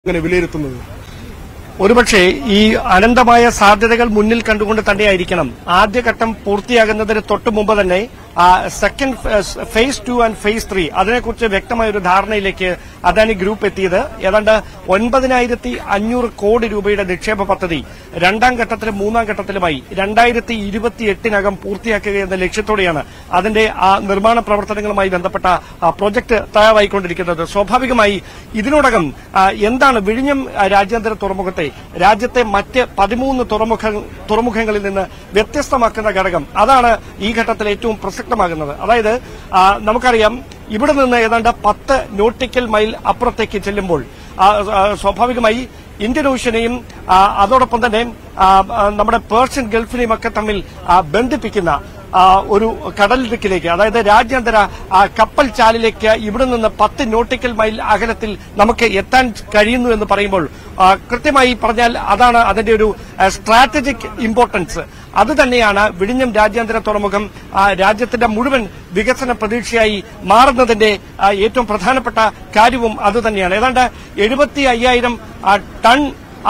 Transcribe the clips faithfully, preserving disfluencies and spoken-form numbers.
വിലയിരുത്തുന്നത് ഒരുപക്ഷെ ഈ അനന്തമായ സാധ്യതകൾ മുന്നിൽ കണ്ടുകൊണ്ട് തന്നെയായിരിക്കണം ആദ്യഘട്ടം പൂർത്തിയാകുന്നതിന് തൊട്ടു മുമ്പ് തന്നെ second phase two and phase three അതിനെക്കുറിച്ച് വ്യക്തമായ ഒരു ധാരണയിലേക്ക് അദാനി ഗ്രൂപ്പ് എത്തിയത്. ഏതാണ്ട് ഒൻപതിനായിരത്തി അഞ്ഞൂറ് കോടി രൂപയുടെ നിക്ഷേപ പദ്ധതി രണ്ടാം ഘട്ടത്തിലും മൂന്നാം ഘട്ടത്തിലുമായി രണ്ടായിരത്തി ഇരുപത്തിയെട്ടിനകം പൂർത്തിയാക്കുക എന്ന ലക്ഷ്യത്തോടെയാണ് അതിന്റെ ആ നിർമ്മാണ പ്രവർത്തനങ്ങളുമായി ബന്ധപ്പെട്ട പ്രൊജക്ട് തയ്യാറായിക്കൊണ്ടിരിക്കുന്നത്. സ്വാഭാവികമായി ഇതിനോടകം എന്താണ് വിഴിഞ്ഞം രാജ്യാന്തര തുറമുഖത്തെ രാജ്യത്തെ മറ്റ് പതിമൂന്ന് തുറമുഖങ്ങളിൽ നിന്ന് വ്യത്യസ്തമാക്കുന്ന ഘടകം, അതാണ് ഈ ഘട്ടത്തിൽ ഏറ്റവും പ്രസക്തമാകുന്നത്. അതായത് നമുക്കറിയാം, ഇവിടെ നിന്ന് ഏതാണ്ട് പത്ത് നോട്ടിക്കൽ മൈൽ അപ്പുറത്തേക്ക് ചെല്ലുമ്പോൾ സ്വാഭാവികമായി ഇന്ത്യൻ ഓഷ്യനെയും അതോടൊപ്പം തന്നെ നമ്മുടെ പേർഷ്യൻ ഗൾഫിനെയും ഒക്കെ തമ്മിൽ ബന്ധിപ്പിക്കുന്ന ഒരു കടൽ ദിക്കിലേക്ക്, അതായത് രാജ്യാന്തര കപ്പൽ ചാലിലേക്ക് ഇവിടെ നിന്ന് പത്ത് നോട്ടിക്കൽ മൈൽ അകലത്തിൽ നമുക്ക് എത്താൻ കഴിയുന്നു എന്ന് പറയുമ്പോൾ കൃത്യമായി പറഞ്ഞാൽ അതാണ് അതിന്റെ ഒരു സ്ട്രാറ്റജിക് ഇമ്പോർട്ടൻസ്. അത് തന്നെയാണ് വിഴിഞ്ഞം രാജ്യാന്തര തുറമുഖം രാജ്യത്തിന്റെ മുഴുവൻ വികസന പ്രതീക്ഷയായി മാറുന്നതിന്റെ ഏറ്റവും പ്രധാനപ്പെട്ട കാര്യവും അതുതന്നെയാണ്. ഏതാണ്ട് എഴുപത്തി അയ്യായിരം ടൺ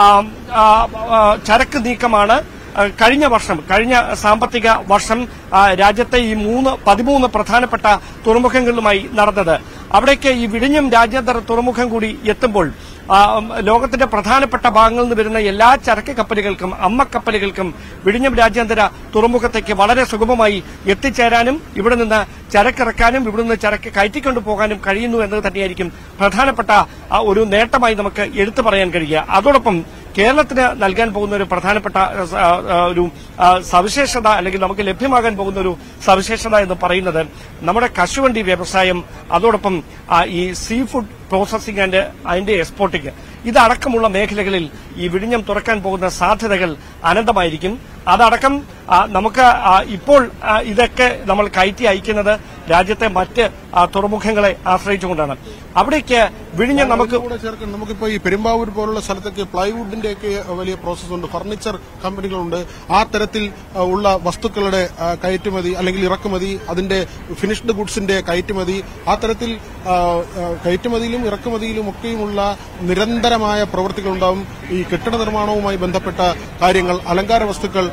ചരക്ക് നീക്കമാണ് കഴിഞ്ഞ വർഷം കഴിഞ്ഞ സാമ്പത്തിക വർഷം രാജ്യത്തെ ഈ മൂന്ന് പതിമൂന്ന് പ്രധാനപ്പെട്ട തുറമുഖങ്ങളുമായി നടന്നത്. അവിടേക്ക് ഈ വിഴിഞ്ഞം രാജ്യാന്തര തുറമുഖം കൂടി എത്തുമ്പോൾ ലോകത്തിന്റെ പ്രധാനപ്പെട്ട ഭാഗങ്ങളിൽ നിന്ന് വരുന്ന എല്ലാ ചരക്ക് കപ്പലുകൾക്കും അമ്മക്കപ്പലുകൾക്കും വിഴിഞ്ഞം രാജ്യാന്തര തുറമുഖത്തേക്ക് വളരെ സുഗമമായി എത്തിച്ചേരാനും ഇവിടെ നിന്ന് ചരക്കിറക്കാനും ഇവിടെ നിന്ന് ചരക്ക് കയറ്റിക്കൊണ്ടു പോകാനും കഴിയുന്നു എന്നത് തന്നെയായിരിക്കും പ്രധാനപ്പെട്ട ഒരു നേട്ടമായി നമുക്ക് എടുത്തു പറയാൻ കഴിയുക. അതോടൊപ്പം കേരളത്തിന് നൽകാൻ പോകുന്ന ഒരു പ്രധാനപ്പെട്ട ഒരു സവിശേഷത, അല്ലെങ്കിൽ നമുക്ക് ലഭ്യമാകാൻ പോകുന്ന ഒരു സവിശേഷത എന്ന് പറയുന്നത് നമ്മുടെ കശുവണ്ടി വ്യവസായം, അതോടൊപ്പം ഈ സീ ഫുഡ് പ്രോസസിംഗ് ആൻഡ് അതിന്റെ എക്സ്പോർട്ടിംഗ്, ഇതടക്കമുള്ള മേഖലകളിൽ ഈ വിഴിഞ്ഞം തുറക്കാൻ പോകുന്ന സാധ്യതകൾ അനന്തമായിരിക്കും. അതടക്കം നമുക്ക് ഇപ്പോൾ ഇതൊക്കെ നമ്മൾ കയറ്റി അയക്കുന്നത് രാജ്യത്തെ മറ്റ് തുറമുഖങ്ങളെ ആശ്രയിച്ചുകൊണ്ടാണ്. അവിടേക്ക് വിഴിഞ്ഞം നമുക്ക് നമുക്കിപ്പോ ഈ പെരുമ്പാവൂർ പോലുള്ള സ്ഥലത്തൊക്കെ പ്ലൈവുഡിന്റെ ഒക്കെ വലിയ പ്രോസസ് ഉണ്ട്, ഫർണിച്ചർ കമ്പനികളുണ്ട്. ആ തരത്തിൽ ഉള്ള വസ്തുക്കളുടെ കയറ്റുമതി അല്ലെങ്കിൽ ഇറക്കുമതി, അതിന്റെ ഫിനിഷ്ഡ് ഗുഡ്സിന്റെ കയറ്റുമതി, ആ തരത്തിൽ കയറ്റുമതിയിലും ഇറക്കുമതിയിലും ഒക്കെയുമുള്ള നിരന്തരമായ പ്രവൃത്തികൾ ഉണ്ടാവും. ഈ കെട്ടിട നിർമ്മാണവുമായി ബന്ധപ്പെട്ട കാര്യങ്ങൾ, അലങ്കാര വസ്തുക്കൾ,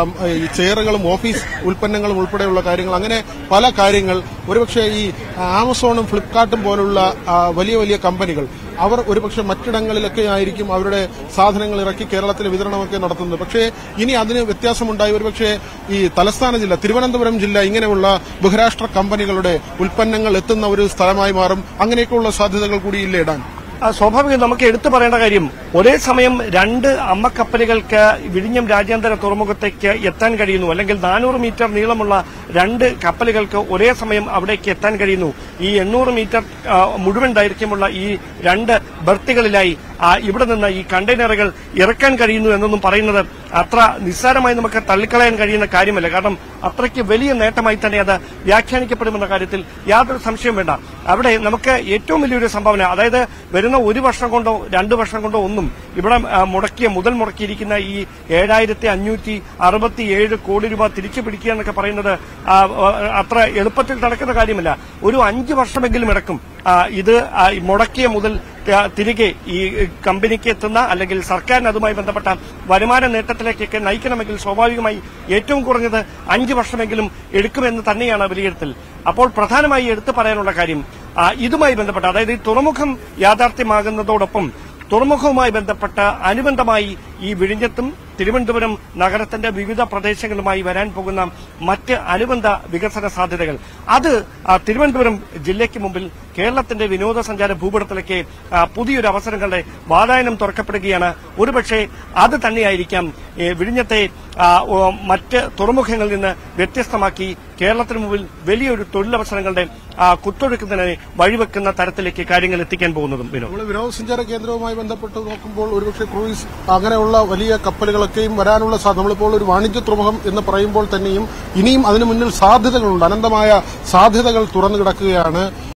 ഈ ചെയറുകളും ഓഫീസ് ഉൽപ്പന്നങ്ങളും ഉൾപ്പെടെയുള്ള കാര്യങ്ങൾ, അങ്ങനെ പല കാര്യങ്ങൾ. ഒരുപക്ഷെ ഈ ആമസോണും ഫ്ലിപ്കാർട്ടും പോലുള്ള വലിയ വലിയ കമ്പനികൾ അവർ ഒരുപക്ഷെ മറ്റിടങ്ങളിലൊക്കെ ആയിരിക്കും അവരുടെ സാധനങ്ങൾ ഇറക്കി കേരളത്തിലെ വിതരണമൊക്കെ നടത്തുന്നത്. പക്ഷേ ഇനി അതിന് വ്യത്യാസമുണ്ടായി. ഒരുപക്ഷെ ഈ തലസ്ഥാന ജില്ല തിരുവനന്തപുരം ജില്ല ഇങ്ങനെയുള്ള ബഹുരാഷ്ട്ര കമ്പനികളുടെ ഉൽപ്പന്നങ്ങൾ എത്തുന്ന ഒരു സ്ഥലമായി മാറും. അങ്ങനെയൊക്കെയുള്ള സാധ്യതകൾ കൂടി ഇല്ല ഇടാൻ. സ്വാഭാവികം നമുക്ക് എടുത്തു പറയേണ്ട കാര്യം, ഒരേ സമയം രണ്ട് അമ്മക്കപ്പലുകൾക്ക് വിഴിഞ്ഞം രാജ്യാന്തര തുറമുഖത്തേക്ക് എത്താൻ കഴിയുന്നു, അല്ലെങ്കിൽ നാനൂറ് മീറ്റർ നീളമുള്ള രണ്ട് കപ്പലുകൾക്ക് ഒരേ സമയം അവിടേക്ക് എത്താൻ കഴിയുന്നു. ഈ എണ്ണൂറ് മീറ്റർ മുഴുവൻ ദൈർഘ്യമുള്ള ഈ രണ്ട് ബർത്തുകളിലായി ഇവിടെ നിന്ന് ഈ കണ്ടെയ്നറുകൾ ഇറക്കാൻ കഴിയുന്നു എന്നൊന്നും പറയുന്നത് അത്ര നിസ്സാരമായി നമുക്ക് തള്ളിക്കളയാൻ കഴിയുന്ന കാര്യമല്ല. കാരണം അത്രയ്ക്ക് വലിയ നേട്ടമായി തന്നെ അത് വ്യാഖ്യാനിക്കപ്പെടുമെന്ന കാര്യത്തിൽ യാതൊരു സംശയവും വേണ്ട. അവിടെ നമുക്ക് ഏറ്റവും വലിയൊരു സംഭാവന, അതായത് വരുന്ന ഒരു വർഷം കൊണ്ടോ രണ്ടു വർഷം കൊണ്ടോ ഒന്നും ഇവിടെ മുടക്കിയ മുതൽ മുടക്കിയിരിക്കുന്ന ഈ ഏഴായിരത്തി അഞ്ഞൂറ്റി അറുപത്തിയേഴ് കോടി രൂപ തിരിച്ചു പിടിക്കുക എന്നൊക്കെ പറയുന്നത് അത്ര എളുപ്പത്തിൽ നടക്കുന്ന കാര്യമല്ല. ഒരു അഞ്ചു വർഷമെങ്കിലും എടുക്കും ഇത് മുടക്കിയ മുതൽ തിരികെ ഈ കമ്പനിക്ക് എത്തുന്ന, അല്ലെങ്കിൽ സർക്കാരിന് അതുമായി ബന്ധപ്പെട്ട വരുമാന നേട്ടത്തിലേക്കൊക്കെ നയിക്കണമെങ്കിൽ സ്വാഭാവികമായി ഏറ്റവും കുറഞ്ഞത് അഞ്ചു വർഷമെങ്കിലും എടുക്കുമെന്ന് തന്നെയാണ് വിലയിരുത്തൽ. അപ്പോൾ പ്രധാനമായി എടുത്തു പറയാനുള്ള കാര്യം ഇതുമായി ബന്ധപ്പെട്ട, അതായത് ഈ തുറമുഖം യാഥാർത്ഥ്യമാകുന്നതോടൊപ്പം തുറമുഖവുമായി ബന്ധപ്പെട്ട അനുബന്ധമായി ഈ വിഴിഞ്ഞത്തും തിരുവനന്തപുരം നഗരത്തിന്റെ വിവിധ പ്രദേശങ്ങളുമായി വരാൻ പോകുന്ന മറ്റ് അനുബന്ധ വികസന സാധ്യതകൾ, അത് തിരുവനന്തപുരം ജില്ലയ്ക്ക് മുമ്പിൽ കേരളത്തിന്റെ വിനോദസഞ്ചാര ഭൂപടത്തിലേക്ക് പുതിയൊരു അവസരങ്ങളുടെ വാതായനം തുറക്കപ്പെടുകയാണ്. ഒരുപക്ഷെ അത് തന്നെയായിരിക്കാം വിഴിഞ്ഞത്തെ മറ്റ് തുറമുഖങ്ങളിൽ നിന്ന് വ്യത്യസ്തമാക്കി കേരളത്തിന് മുമ്പിൽ വലിയൊരു തൊഴിലവസരങ്ങളുടെ കുത്തൊഴുക്കുന്നതിനെ വഴിവെക്കുന്ന തരത്തിലേക്ക് കാര്യങ്ങൾ എത്തിക്കാൻ പോകുന്നതും. വിനോദസഞ്ചാര കേന്ദ്രവുമായി ബന്ധപ്പെട്ട് നോക്കുമ്പോൾ ഒരുപക്ഷെ ക്രൂയിസ് അങ്ങനെയുള്ള വലിയ കപ്പലുകളൊക്കെയും വരാനുള്ള സാധ്യത, നമ്മളിപ്പോൾ ഒരു വാണിജ്യ തുറമുഖം എന്ന് പറയുമ്പോൾ തന്നെയും ഇനിയും അതിനു മുന്നിൽ സാധ്യതകളുണ്ട്, അനന്തമായ സാധ്യതകൾ തുറന്നു കിടക്കുകയാണ്.